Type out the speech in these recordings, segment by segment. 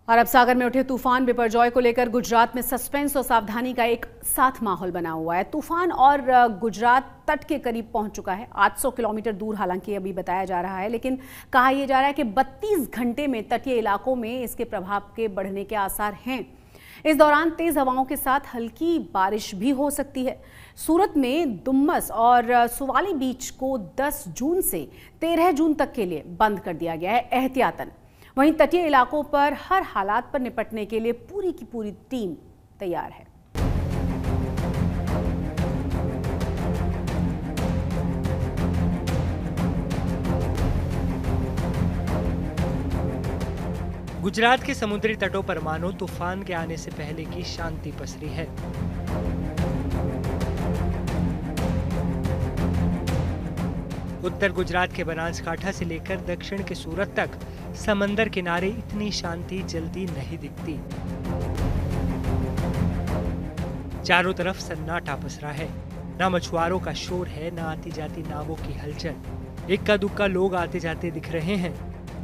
अरब सागर में उठे तूफान बिपरजॉय को लेकर गुजरात में सस्पेंस और सावधानी का एक साथ माहौल बना हुआ है। तूफान और गुजरात तट के करीब पहुंच चुका है, 800 किलोमीटर दूर हालांकि अभी बताया जा रहा है, लेकिन कहा यह जा रहा है कि 32 घंटे में तटीय इलाकों में इसके प्रभाव के बढ़ने के आसार हैं। इस दौरान तेज हवाओं के साथ हल्की बारिश भी हो सकती है। सूरत में दुम्मस और सुवाली बीच को 10 जून से 13 जून तक के लिए बंद कर दिया गया है एहतियातन। वहीं तटीय इलाकों पर हर हालात पर निपटने के लिए पूरी की पूरी टीम तैयार है। गुजरात के समुद्री तटों पर मानो तूफान के आने से पहले की शांति पसरी है। उत्तर गुजरात के बनासकांठा से लेकर दक्षिण के सूरत तक समंदर किनारे इतनी शांति जल्दी नहीं दिखती। चारों तरफ सन्नाटा पसरा है, ना मछुआरों का शोर है, ना आती जाती नावों की हलचल। इक्का दुक्का लोग आते जाते दिख रहे हैं।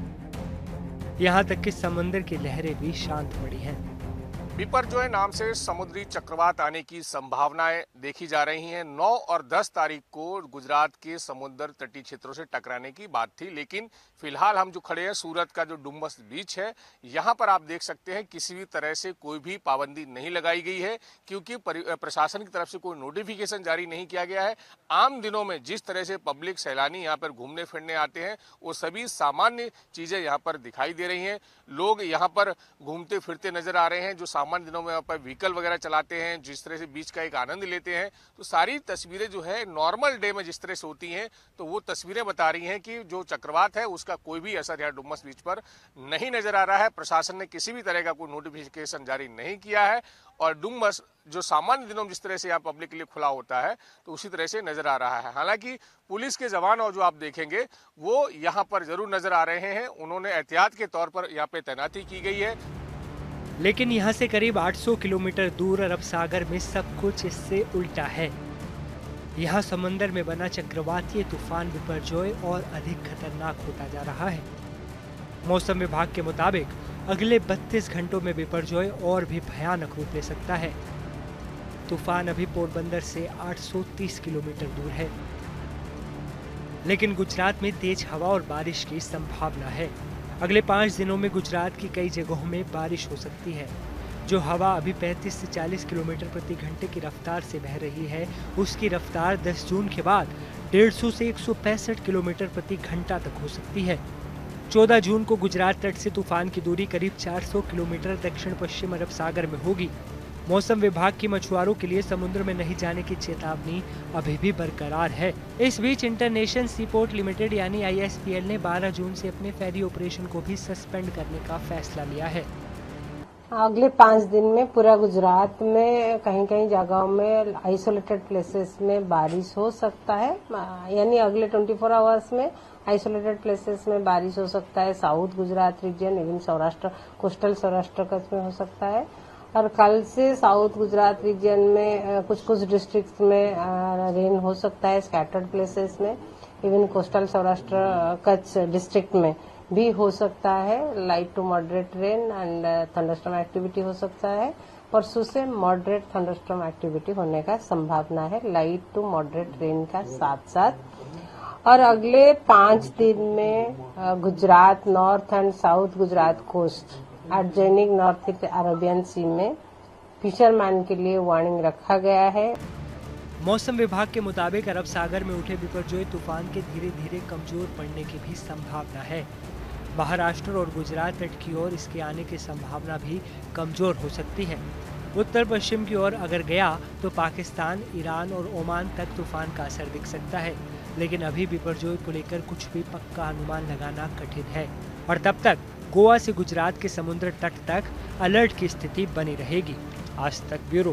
यहाँ तक कि समंदर की लहरें भी शांत पड़ी हैं। बिपरजॉय नाम से समुद्री चक्रवात आने की संभावनाएं देखी जा रही हैं। 9 और 10 तारीख को गुजरात के समुद्र तटीय क्षेत्रों से टकराने की बात थी, लेकिन फिलहाल हम जो खड़े हैं सूरत का जो डुम्बस बीच है, यहाँ पर आप देख सकते हैं किसी भी तरह से कोई भी पाबंदी नहीं लगाई गई है, क्योंकि प्रशासन की तरफ से कोई नोटिफिकेशन जारी नहीं किया गया है। आम दिनों में जिस तरह से पब्लिक सैलानी यहाँ पर घूमने फिरने आते हैं, वो सभी सामान्य चीजें यहाँ पर दिखाई दे रही हैं। लोग यहाँ पर घूमते फिरते नजर आ रहे हैं, जो सामान्य दिनों में यहाँ पर व्हीकल वगैरह चलाते हैं, जिस तरह से बीच का एक आनंद लेते हैं। तो सारी तस्वीरें जो है नॉर्मल डे में जिस तरह से होती हैं, तो वो तस्वीरें बता रही हैं कि जो चक्रवात है उसका कोई भी असर यहाँ डुम्बस बीच पर नहीं नजर आ रहा है। प्रशासन ने किसी भी तरह का कोई नोटिफिकेशन जारी नहीं किया है और डुम्बस जो सामान्य दिनों में जिस तरह से यहाँ पब्लिक के लिए खुला होता है, तो उसी तरह से नजर आ रहा है। हालांकि पुलिस के जवान और जो आप देखेंगे वो यहाँ पर जरूर नजर आ रहे हैं। उन्होंने एहतियात के तौर पर यहाँ पे तैनाती की गई है। लेकिन यहाँ से करीब 800 किलोमीटर दूर अरब सागर में सब कुछ इससे उल्टा है। यहाँ समंदर में बना चक्रवातीय तूफान बिपरजॉय और अधिक खतरनाक होता जा रहा है। मौसम विभाग के मुताबिक अगले 32 घंटों में बिपरजॉय और भी भयानक रूप ले सकता है। तूफान अभी पोरबंदर से 830 किलोमीटर दूर है, लेकिन गुजरात में तेज हवा और बारिश की संभावना है। अगले 5 दिनों में गुजरात की कई जगहों में बारिश हो सकती है। जो हवा अभी 35 से 40 किलोमीटर प्रति घंटे की रफ्तार से बह रही है, उसकी रफ्तार 10 जून के बाद 150 से 165 किलोमीटर प्रति घंटा तक हो सकती है। 14 जून को गुजरात तट से तूफान की दूरी करीब 400 किलोमीटर दक्षिण पश्चिम अरब सागर में होगी। मौसम विभाग की मछुआरों के लिए समुद्र में नहीं जाने की चेतावनी अभी भी बरकरार है। इस बीच इंटरनेशनल सीपोर्ट लिमिटेड यानी ISPL ने 12 जून से अपने फेरी ऑपरेशन को भी सस्पेंड करने का फैसला लिया है। अगले 5 दिन में पूरा गुजरात में कहीं कहीं जगहों में आइसोलेटेड प्लेसेस में बारिश हो सकता है, यानी अगले 24 आवर्स में आइसोलेटेड प्लेसेस में बारिश हो सकता है। South Gujarat region, even Saurashtra, coastal Saurashtra Kutch में हो सकता है। और कल से साउथ गुजरात रीजन में कुछ कुछ डिस्ट्रिक्ट्स में रेन हो सकता है, स्कैटर्ड प्लेसेस में। Even coastal Saurashtra Kutch district में भी हो सकता है। Light to moderate rain and thunderstorm activity हो सकता है। परसों से मॉडरेट थंडरस्टॉर्म एक्टिविटी होने का संभावना है, लाइट टू मॉडरेट रेन का साथ साथ। और अगले 5 दिन में Gujarat north and south Gujarat coast adjoining north east Arabian sea में फिशरमैन के लिए वार्निंग रखा गया है। मौसम विभाग के मुताबिक अरब सागर में उठे बिपरजॉय तूफान के धीरे धीरे कमजोर पड़ने की भी संभावना है। महाराष्ट्र और गुजरात तट की ओर इसके आने की संभावना भी कमजोर हो सकती है। उत्तर पश्चिम की ओर अगर गया तो पाकिस्तान, ईरान और ओमान तक तूफान का असर दिख सकता है, लेकिन अभी बिपरजॉय को लेकर कुछ भी पक्का अनुमान लगाना कठिन है। और तब तक गोवा से गुजरात के समुद्र तट तक अलर्ट की स्थिति बनी रहेगी। आज तक ब्यूरो।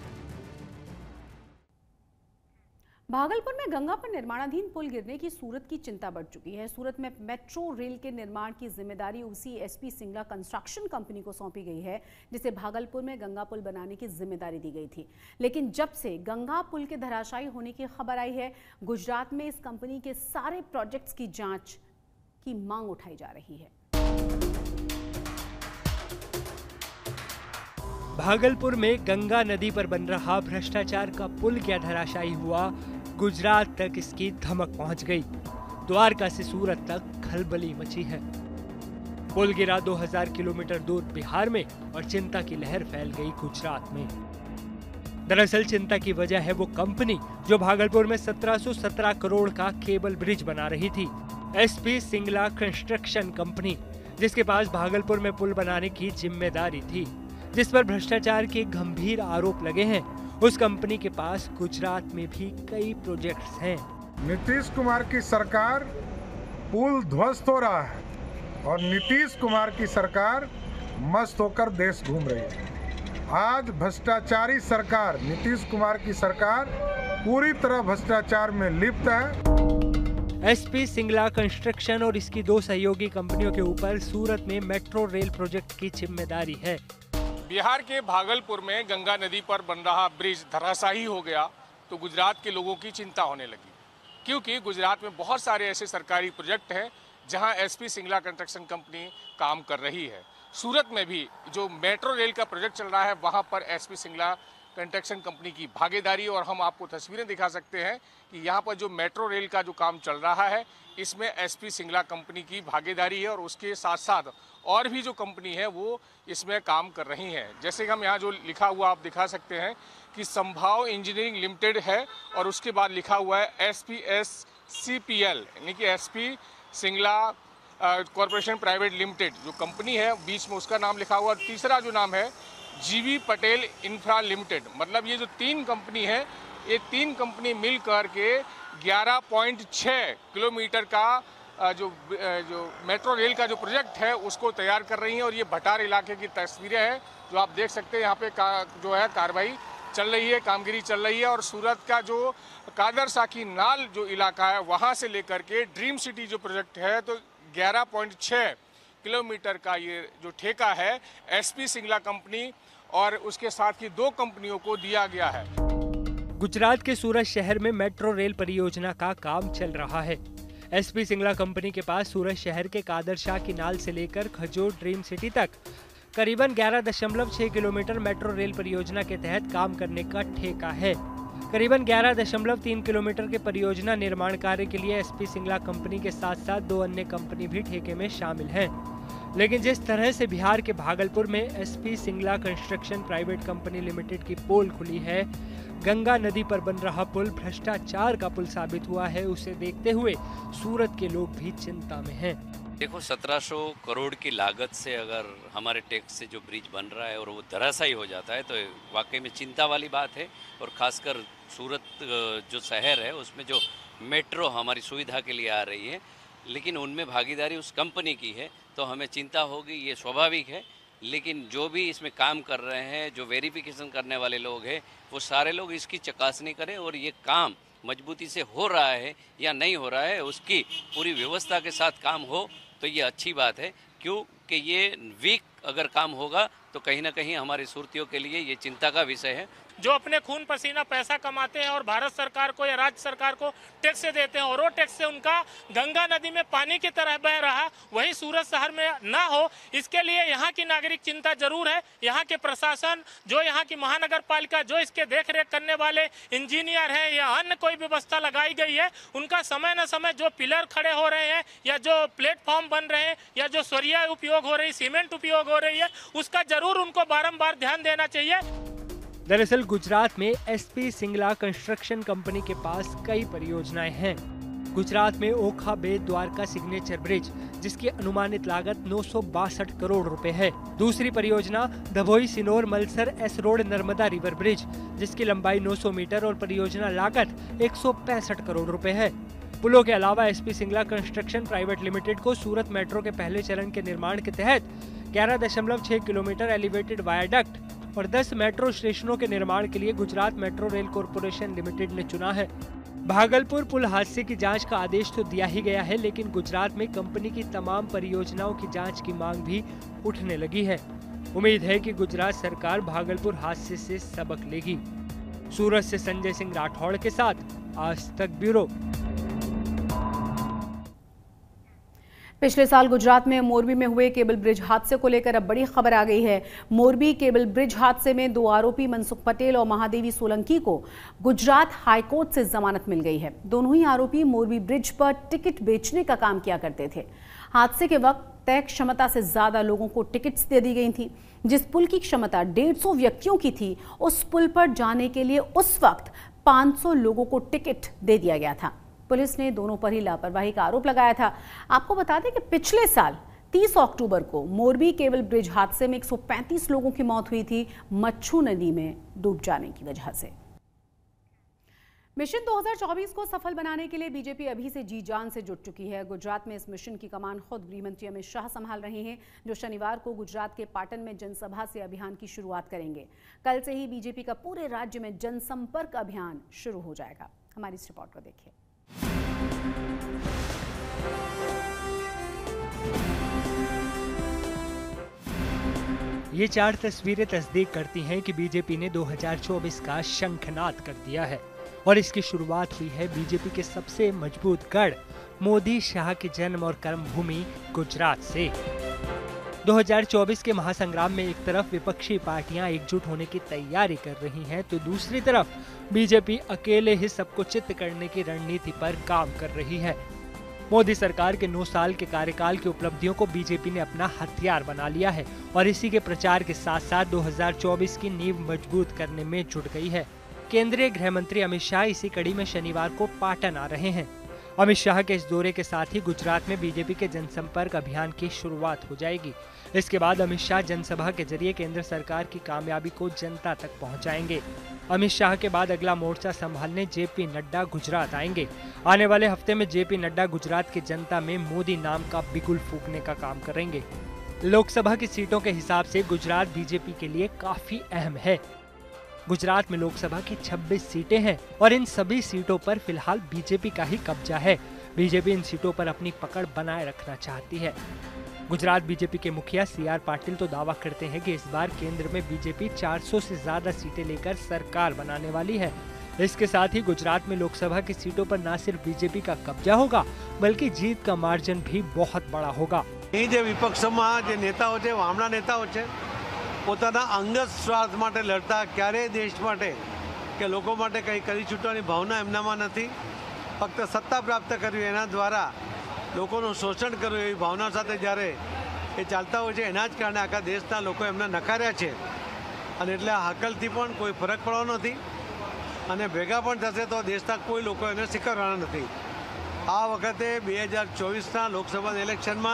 भागलपुर में गंगा पर निर्माणाधीन पुल गिरने की सूरत की चिंता बढ़ चुकी है। सूरत में मेट्रो रेल के निर्माण की जिम्मेदारी उसी SP सिंगला कंस्ट्रक्शन कंपनी को सौंपी गई है, जिसे भागलपुर में गंगा पुल बनाने की जिम्मेदारी दी गई थी। लेकिन जब से गंगा पुल के धराशायी होने की खबर आई है, गुजरात में इस कंपनी के सारे प्रोजेक्ट्स की जांच की मांग उठाई जा रही है। भागलपुर में गंगा नदी पर बन रहा भ्रष्टाचार का पुल क्या धराशायी हुआ, गुजरात तक इसकी धमक पहुंच गई। द्वारका से सूरत तक खलबली मची है। पुल गिरा 2000 किलोमीटर दूर बिहार में और चिंता की लहर फैल गई गुजरात में। दरअसल चिंता की वजह है वो कंपनी जो भागलपुर में 1717 करोड़ का केबल ब्रिज बना रही थी, एसपी सिंगला कंस्ट्रक्शन कंपनी, जिसके पास भागलपुर में पुल बनाने की जिम्मेदारी थी, जिस पर भ्रष्टाचार के गंभीर आरोप लगे हैं। उस कंपनी के पास गुजरात में भी कई प्रोजेक्ट्स हैं। नीतीश कुमार की सरकार पुल ध्वस्त हो रहा है और नीतीश कुमार की सरकार मस्त होकर देश घूम रही है। आज भ्रष्टाचारी सरकार, नीतीश कुमार की सरकार पूरी तरह भ्रष्टाचार में लिप्त है। एसपी सिंगला कंस्ट्रक्शन और इसकी 2 सहयोगी कंपनियों के ऊपर सूरत में मेट्रो रेल प्रोजेक्ट की जिम्मेदारी है। बिहार के भागलपुर में गंगा नदी पर बन रहा ब्रिज धराशायी हो गया तो गुजरात के लोगों की चिंता होने लगी, क्योंकि गुजरात में बहुत सारे ऐसे सरकारी प्रोजेक्ट हैं जहां एसपी सिंगला कंस्ट्रक्शन कंपनी काम कर रही है। सूरत में भी जो मेट्रो रेल का प्रोजेक्ट चल रहा है वहां पर एसपी सिंगला कंस्ट्रक्शन कंपनी की भागीदारी, और हम आपको तस्वीरें दिखा सकते हैं कि यहाँ पर जो मेट्रो रेल का जो काम चल रहा है इसमें एसपी सिंगला कंपनी की भागीदारी है और उसके साथ साथ और भी जो कंपनी है वो इसमें काम कर रही हैं। जैसे कि हम यहाँ जो लिखा हुआ आप दिखा सकते हैं कि संभाव इंजीनियरिंग लिमिटेड है और उसके बाद लिखा हुआ है SPSCPL यानी कि SP Singla corporation private limited जो कंपनी है, बीच में उसका नाम लिखा हुआ। और तीसरा जो नाम है GV पटेल इंफ्रा लिमिटेड। मतलब ये जो 3 कंपनी है, ये 3 कंपनी मिल कर के 11.6 किलोमीटर का जो मेट्रो रेल का जो प्रोजेक्ट है उसको तैयार कर रही हैं। और ये भटार इलाके की तस्वीरें हैं जो आप देख सकते हैं। यहाँ पे जो है कार्रवाई चल रही है, कामगिरी चल रही है। और सूरत का जो कादर साकी नाल जो इलाका है वहाँ से लेकर के ड्रीम सिटी जो प्रोजेक्ट है तो 11.6 किलोमीटर का ये जो ठेका है एसपी सिंगला कंपनी और उसके साथ ही 2 कंपनियों को दिया गया है। गुजरात के सूरत शहर में मेट्रो रेल परियोजना का काम चल रहा है। एसपी सिंगला कंपनी के पास सूरत शहर के कादर शाह की नाल से लेकर खजोर ड्रीम सिटी तक करीबन 11.6 किलोमीटर मेट्रो रेल परियोजना के तहत काम करने का ठेका है। करीबन 11.3 किलोमीटर के परियोजना निर्माण कार्य के लिए एसपी सिंगला कंपनी के साथ साथ 2 अन्य कंपनी भी ठेके में शामिल हैं। लेकिन जिस तरह से बिहार के भागलपुर में SP Singla construction private company limited की पोल खुली है, गंगा नदी पर बन रहा पुल भ्रष्टाचार का पुल साबित हुआ है, उसे देखते हुए सूरत के लोग भी चिंता में हैं। देखो 1700 करोड़ की लागत से अगर हमारे टैक्स से जो ब्रिज बन रहा है और वो धराशायी हो जाता है तो वाकई में चिंता वाली बात है। और खासकर सूरत जो शहर है उसमें जो मेट्रो हमारी सुविधा के लिए आ रही है, लेकिन उनमें भागीदारी उस कंपनी की है तो हमें चिंता होगी, ये स्वाभाविक है। लेकिन जो भी इसमें काम कर रहे हैं, जो वेरिफिकेशन करने वाले लोग हैं, वो सारे लोग इसकी चकासनी करें और ये काम मजबूती से हो रहा है या नहीं हो रहा है उसकी पूरी व्यवस्था के साथ काम हो तो ये अच्छी बात है। क्योंकि ये वीक अगर काम होगा तो कहीं ना कहीं हमारे सुरतियों के लिए ये चिंता का विषय है। जो अपने खून पसीना पैसा कमाते हैं और भारत सरकार को या राज्य सरकार को टैक्स देते हैं और वो टैक्स से उनका गंगा नदी में पानी की तरह बह रहा वही सूरत शहर में ना हो, इसके लिए यहाँ की नागरिक चिंता जरूर है। यहाँ के प्रशासन, जो यहाँ की महानगर पालिका, जो इसके देखरेख करने वाले इंजीनियर हैं या अन्य कोई व्यवस्था लगाई गई है, उनका समय न समय जो पिलर खड़े हो रहे हैं या जो प्लेटफॉर्म बन रहे हैं या जो सरिया उपयोग हो रही, सीमेंट उपयोग हो रही है, उसका जरूर उनको बारंबार ध्यान देना चाहिए। दरअसल गुजरात में एसपी सिंगला कंस्ट्रक्शन कंपनी के पास कई परियोजनाएं हैं। गुजरात में ओखा बेट द्वारका सिग्नेचर ब्रिज, जिसकी अनुमानित लागत 962 करोड़ रुपए है। दूसरी परियोजना दभोई सिनोर मलसर एस रोड नर्मदा रिवर ब्रिज, जिसकी लंबाई 900 मीटर और परियोजना लागत 165 करोड़ रुपए है। पुलों के अलावा SP Singla construction private limited को सूरत मेट्रो के पहले चरण के निर्माण के तहत 11.6 किलोमीटर एलिवेटेड वायाडक्ट और 10 मेट्रो स्टेशनों के निर्माण के लिए Gujarat metro rail corporation limited ने चुना है। भागलपुर पुल हादसे की जांच का आदेश तो दिया ही गया है, लेकिन गुजरात में कंपनी की तमाम परियोजनाओं की जांच की मांग भी उठने लगी है। उम्मीद है कि गुजरात सरकार भागलपुर हादसे से सबक लेगी। सूरत से संजय सिंह राठौड़ के साथ आज तक ब्यूरो। पिछले साल गुजरात में मोरबी में हुए केबल ब्रिज हादसे को लेकर अब बड़ी खबर आ गई है। मोरबी केबल ब्रिज हादसे में 2 आरोपी मनसुख पटेल और महादेवी सोलंकी को गुजरात हाईकोर्ट से जमानत मिल गई है। दोनों ही आरोपी मोरबी ब्रिज पर टिकट बेचने का काम किया करते थे। हादसे के वक्त तय क्षमता से ज्यादा लोगों को टिकट्स दे दी गई थी। जिस पुल की क्षमता 150 व्यक्तियों की थी, उस पुल पर जाने के लिए उस वक्त 500 लोगों को टिकट दे दिया गया था। पुलिस ने दोनों पर ही लापरवाही का आरोप लगाया था। आपको बता दें कि पिछले साल 30 अक्टूबर को मोरबी केबल ब्रिज हादसे में 135 लोगों की मौत हुई थी, मच्छू नदी में डूब जाने की वजह से। मिशन 2024 को सफल बनाने के लिए बीजेपी अभी से जी जान से जुट चुकी है। गुजरात में इस मिशन की कमान खुद गृह मंत्री अमित शाह संभाल रहे हैं, जो शनिवार को गुजरात के पाटन में जनसभा से अभियान की शुरुआत करेंगे। कल से ही बीजेपी का पूरे राज्य में जनसंपर्क अभियान शुरू हो जाएगा। हमारी इस रिपोर्ट को देखिए। ये 4 तस्वीरें तस्दीक करती हैं कि बीजेपी ने 2024 का शंखनाद कर दिया है और इसकी शुरुआत हुई है बीजेपी के सबसे मजबूत गढ़ मोदी शाह के जन्म और कर्मभूमि गुजरात से। 2024 के महासंग्राम में एक तरफ विपक्षी पार्टियां एकजुट होने की तैयारी कर रही हैं, तो दूसरी तरफ बीजेपी अकेले ही सबको चित्त करने की रणनीति पर काम कर रही है। मोदी सरकार के 9 साल के कार्यकाल की उपलब्धियों को बीजेपी ने अपना हथियार बना लिया है और इसी के प्रचार के साथ साथ 2024 की नींव मजबूत करने में जुट गई है। केंद्रीय गृह मंत्री अमित शाह इसी कड़ी में शनिवार को पाटन आ रहे हैं। अमित शाह के इस दौरे के साथ ही गुजरात में बीजेपी के जनसंपर्क अभियान की शुरुआत हो जाएगी। इसके बाद अमित शाह जनसभा के जरिए केंद्र सरकार की कामयाबी को जनता तक पहुंचाएंगे। अमित शाह के बाद अगला मोर्चा संभालने जेपी नड्डा गुजरात आएंगे। आने वाले हफ्ते में जेपी नड्डा गुजरात की जनता में मोदी नाम का बिगुल फूंकने का काम करेंगे। लोकसभा की सीटों के हिसाब से गुजरात बीजेपी के लिए काफी अहम है। गुजरात में लोकसभा की 26 सीटें हैं और इन सभी सीटों पर फिलहाल बीजेपी का ही कब्जा है। बीजेपी इन सीटों पर अपनी पकड़ बनाए रखना चाहती है। गुजरात बीजेपी के मुखिया CR पाटिल तो दावा करते हैं कि इस बार केंद्र में बीजेपी 400 से ज्यादा सीटें लेकर सरकार बनाने वाली है। इसके साथ ही गुजरात में लोकसभा की सीटों पर न सिर्फ बीजेपी का कब्जा होगा, बल्कि जीत का मार्जिन भी बहुत बड़ा होगा। विपक्षમાં જે નેતાઓ છે, વામના નેતાઓ છે, પોતાના અંગત સ્વાર્થ માટે લડતા, ક્યારેય દેશ માટે કે લોકો માટે કંઈ કરી છૂટવાની ભાવના એમનામાં નથી। ફક્ત સત્તા પ્રાપ્ત કરવી, એના દ્વારા લોકોનું શોષણ કરવું, એવી ભાવના સાથે જ્યારે એ ચાલતા હોય છે, એના જ કારણે આખા દેશના લોકો એમને નકાર્યા છે અને એટલે આ હકલથી પણ કોઈ ફરક પડવાનો નથી અને ભેગા પણ થશે તો દેશના કોઈ લોકો એને સ્વીકારવાના નથી। આ વખતે 2024ના લોકસભાના ઇલેક્શનમાં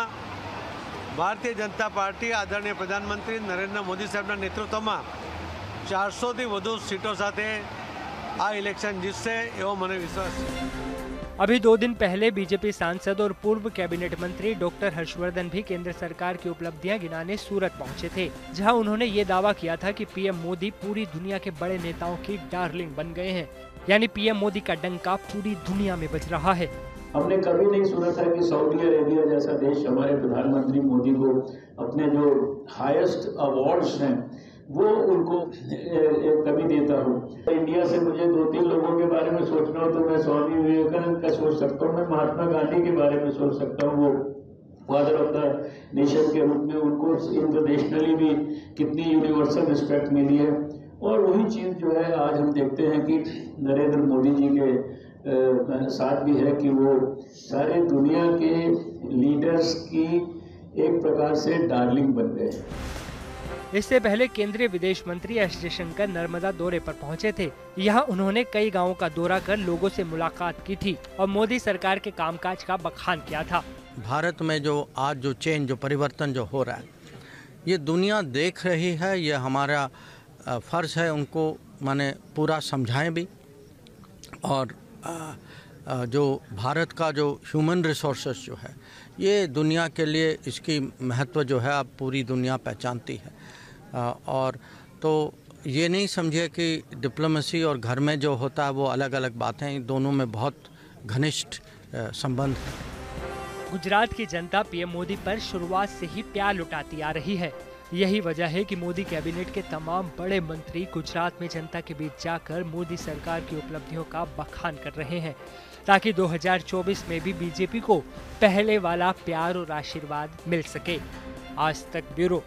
ભારતીય જનતા પાર્ટી આદરણીય પ્રધાનમંત્રી નરેન્દ્ર મોદી સાહેબના નેતૃત્વમાં 400થી વધુ सीटों સાથે આ ઇલેક્શન જીતશે એવો મને વિશ્વાસ છે। अभी 2 दिन पहले बीजेपी सांसद और पूर्व कैबिनेट मंत्री डॉक्टर हर्षवर्धन भी केंद्र सरकार की उपलब्धियां गिनाने सूरत पहुंचे थे, जहां उन्होंने ये दावा किया था कि पीएम मोदी पूरी दुनिया के बड़े नेताओं की डार्लिंग बन गए हैं। यानी पीएम मोदी का डंका पूरी दुनिया में बज रहा है। हमने कभी नहीं सुना था कि सऊदी अरेबिया जैसा देश हमारे प्रधानमंत्री मोदी को अपने जो हाईएस्ट अवार्ड्स हैं वो उनको कभी देता हूँ। इंडिया से मुझे 2-3 लोगों के बारे में सोचना हो तो मैं स्वामी विवेकानंद का सोच सकता हूँ, मैं महात्मा गांधी के बारे में सोच सकता हूँ। वो फादर ऑफ द नेशन के रूप में उनको इंटरनेशनली भी कितनी यूनिवर्सल रिस्पेक्ट मिली है। और वही चीज़ जो है आज हम देखते हैं कि नरेंद्र मोदी जी के साथ भी है कि वो सारे दुनिया के लीडर्स की एक प्रकार से डार्लिंग बन गए। इससे पहले केंद्रीय विदेश मंत्री एस जयशंकर नर्मदा दौरे पर पहुंचे थे। यहाँ उन्होंने कई गांवों का दौरा कर लोगों से मुलाकात की थी और मोदी सरकार के कामकाज का बखान किया था। भारत में जो आज जो चेंज, जो परिवर्तन जो हो रहा है, ये दुनिया देख रही है। ये हमारा फर्ज है उनको माने पूरा समझाएं भी। और जो भारत का जो ह्यूमन रिसोर्सेस जो है, ये दुनिया के लिए इसकी महत्व जो है अब पूरी दुनिया पहचानती है। और तो ये नहीं समझिए कि डिप्लोमेसी और घर में जो होता है वो अलग अलग बातें, दोनों में बहुत घनिष्ठ संबंध है। गुजरात की जनता पीएम मोदी पर शुरुआत से ही प्यार लुटाती आ रही है। यही वजह है कि मोदी कैबिनेट के तमाम बड़े मंत्री गुजरात में जनता के बीच जाकर मोदी सरकार की उपलब्धियों का बखान कर रहे हैं, ताकि 2024 में भी बीजेपी को पहले वाला प्यार और आशीर्वाद मिल सके। आज तक ब्यूरो।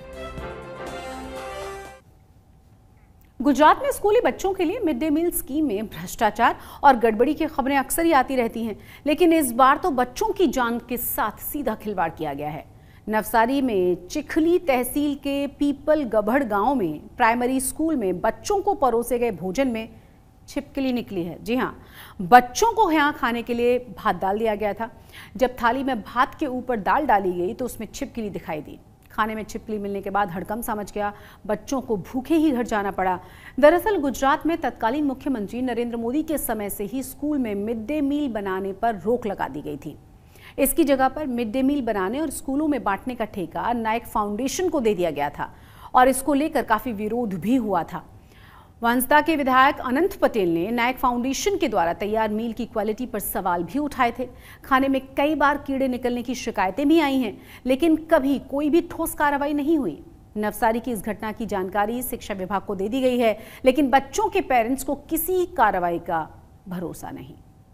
गुजरात में स्कूली बच्चों के लिए मिड डे मील स्कीम में भ्रष्टाचार और गड़बड़ी की खबरें अक्सर ही आती रहती हैं, लेकिन इस बार तो बच्चों की जान के साथ सीधा खिलवाड़ किया गया है। नवसारी में चिखली तहसील के पीपल गभड़ गांव में प्राइमरी स्कूल में बच्चों को परोसे गए भोजन में छिपकली निकली है। जी हाँ, बच्चों को यहाँ खाने के लिए भात डाल दिया गया था। जब थाली में भात के ऊपर दाल डाली गई तो उसमें छिपकली दिखाई दी। खाने में छिपकली मिलने के बाद हड़कंप सा मच गया, बच्चों को भूखे ही घर जाना पड़ा। दरअसल गुजरात में तत्कालीन मुख्यमंत्री नरेंद्र मोदी के समय से ही स्कूल में मिड डे मील बनाने पर रोक लगा दी गई थी। इसकी जगह पर मिड डे मील बनाने और स्कूलों में बांटने का ठेका नायक फाउंडेशन को दे दिया गया था और इसको लेकर काफी विरोध भी हुआ था। वंसदा के विधायक अनंत पटेल ने नायक फाउंडेशन के द्वारा तैयार मील की क्वालिटी पर सवाल भी उठाए थे। खाने में कई बार कीड़े निकलने की शिकायतें भी आई हैं, लेकिन कभी कोई भी ठोस कार्रवाई नहीं हुई। नवसारी की इस घटना की जानकारी शिक्षा विभाग को दे दी गई है, लेकिन बच्चों के पेरेंट्स को किसी कार्रवाई का भरोसा नहीं।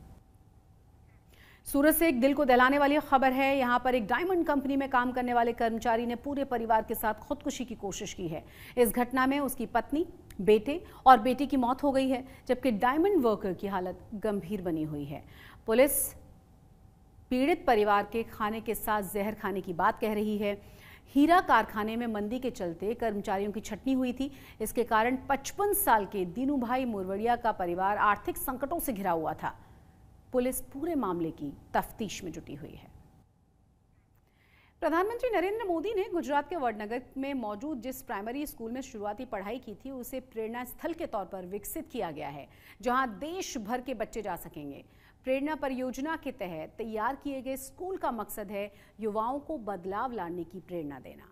सूरत से एक दिल को दहलाने वाली खबर है। यहाँ पर एक डायमंड कंपनी में काम करने वाले कर्मचारी ने पूरे परिवार के साथ खुदकुशी की कोशिश की है। इस घटना में उसकी पत्नी, बेटे और बेटी की मौत हो गई है, जबकि डायमंड वर्कर की हालत गंभीर बनी हुई है। पुलिस पीड़ित परिवार के खाने के साथ जहर खाने की बात कह रही है। हीरा कारखाने में मंदी के चलते कर्मचारियों की छटनी हुई थी। इसके कारण 55 साल के दीनू भाई मुरवड़िया का परिवार आर्थिक संकटों से घिरा हुआ था। पुलिस पूरे मामले की तफ्तीश में जुटी हुई है। प्रधानमंत्री नरेंद्र मोदी ने गुजरात के वडनगर में मौजूद जिस प्राइमरी स्कूल में शुरुआती पढ़ाई की थी, उसे प्रेरणा स्थल के तौर पर विकसित किया गया है, जहां देश भर के बच्चे जा सकेंगे। प्रेरणा परियोजना के तहत तैयार किए गए स्कूल का मकसद है युवाओं को बदलाव लाने की प्रेरणा देना।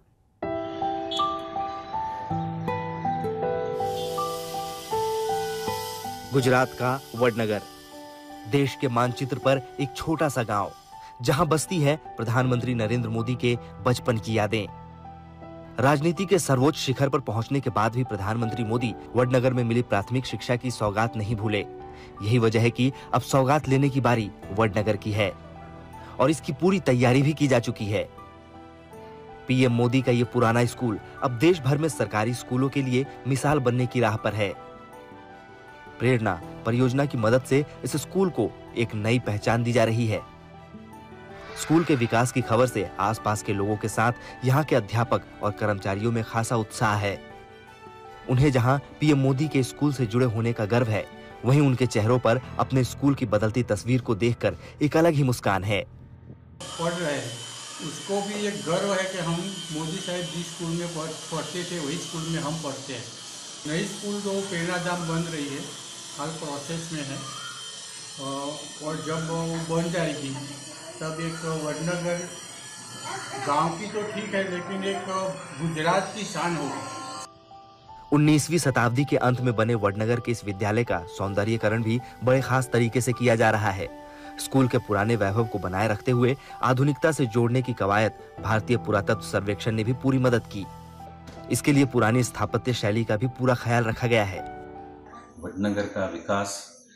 गुजरात का वडनगर देश के मानचित्र पर एक छोटा सा गांव, जहां बसती है प्रधानमंत्री नरेंद्र मोदी के बचपन की यादें। राजनीति के सर्वोच्च शिखर पर पहुंचने के बाद भी प्रधानमंत्री मोदी वडनगर में मिली प्राथमिक शिक्षा की सौगात नहीं भूले। यही वजह है कि अब सौगात लेने की बारी वडनगर की है और इसकी पूरी तैयारी भी की जा चुकी है। पीएम मोदी का ये पुराना स्कूल अब देश भर में सरकारी स्कूलों के लिए मिसाल बनने की राह पर है। प्रेरणा परियोजना की मदद से इस स्कूल को एक नई पहचान दी जा रही है। स्कूल के विकास की खबर से आसपास के लोगों के साथ यहाँ के अध्यापक और कर्मचारियों में खासा उत्साह है। उन्हें जहाँ पीएम मोदी के स्कूल से जुड़े होने का गर्व है, वहीं उनके चेहरों पर अपने स्कूल की बदलती तस्वीर को देखकर एक अलग ही मुस्कान है। पढ़ रहे हैं, उसको भी एक गर्व है कि हम मोदी साहब जिस स्कूल में पढ़ते थे वही स्कूल में हम पढ़ते हैं। नई स्कूल तो प्रेरणा धाम बन रही है, हाल प्रोसेस में है और जब वो बन जाएगी तब एक वडनगर गांव की तो ठीक है, लेकिन एक गुजरात की शान होगी। 19वीं शताब्दी के अंत में बने वडनगर के इस विद्यालय का सौंदर्यीकरण भी बड़े खास तरीके से किया जा रहा है। स्कूल के पुराने वैभव को बनाए रखते हुए आधुनिकता से जोड़ने की कवायद भारतीय पुरातत्व सर्वेक्षण ने भी पूरी मदद की। इसके लिए पुरानी स्थापत्य शैली का भी पूरा ख्याल रखा गया है। वडनगर का विकास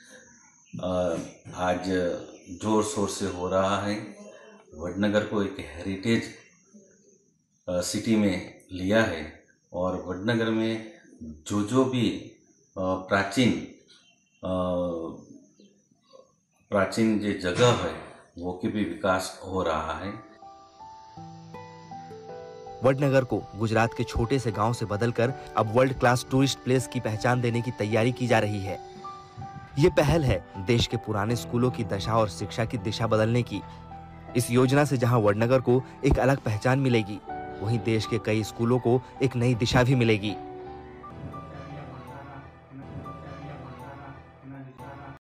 आज जोर शोर से हो रहा है। वडनगर को एक हेरिटेज सिटी में लिया है और वडनगर में जो भी प्राचीन जो जगह है वो की भी विकास हो रहा है। वडनगर को गुजरात के छोटे से गांव से बदलकर अब वर्ल्ड क्लास टूरिस्ट प्लेस की पहचान देने की तैयारी की जा रही है। ये पहल है देश के पुराने स्कूलों की दशा और शिक्षा की दिशा बदलने की। इस योजना से जहां वडनगर को एक अलग पहचान मिलेगी, वहीं देश के कई स्कूलों को एक नई दिशा भी मिलेगी।